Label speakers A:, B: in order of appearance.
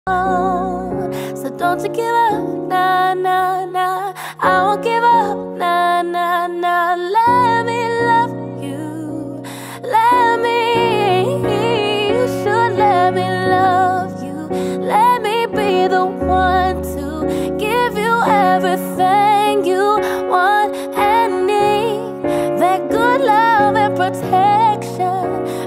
A: So don't you give up, nah, nah, nah. I won't give up, nah, nah, nah. Let me love you. Let me, you should let me love you. Let me be the one to give you everything.